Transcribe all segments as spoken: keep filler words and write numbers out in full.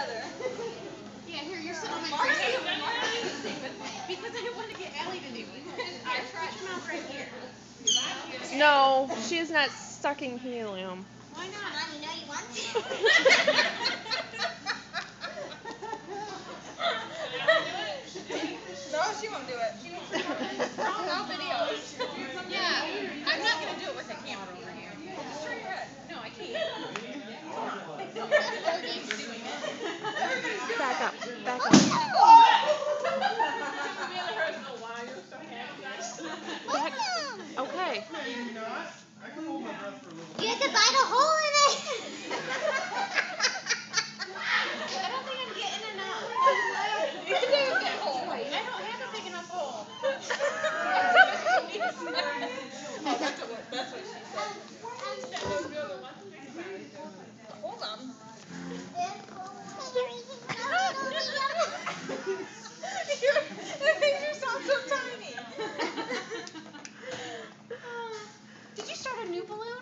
together. Yeah, here, you're sitting on my face. Because I want to get Allie to do it. I tried your mouth right here. No, she is not sucking helium. Why not? Come on, you know you want to. No, she won't do it. No videos. Yeah, I'm not going to do it with a camera over here. Just turn your head. No, I can't. Everybody's doing it. Back up. Back up. Back. Okay. You have to bite a hole in it. I don't think I'm getting enough. You can do a big hole. I don't have a big enough hole. Oh, that's what, that's what she said. Hold on. It makes you sound so tiny. Did you start a new balloon?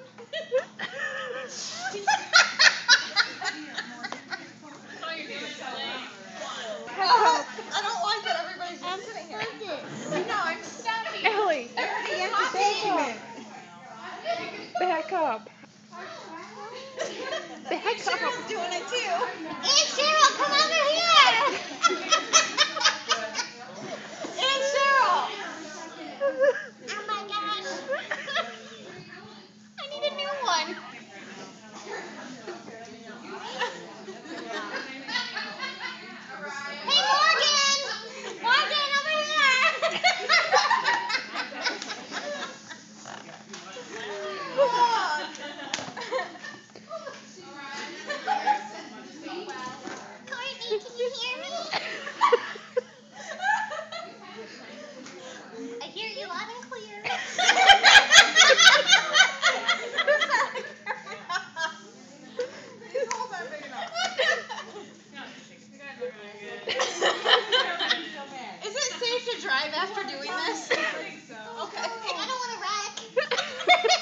Oh, I don't like that everybody's just sitting here. No, I'm stopping. Ellie, Payment. back up. Back up. Cheryl's doing it too. Aunt Cheryl, come over here. Aunt Cheryl. Oh my gosh. I need a new one. Hey, Morgan. Morgan, over here. Courtney, can you hear me? I hear you loud and clear. These holes aren't big enough. Is it safe to drive after doing this? Okay. I don't want to wreck.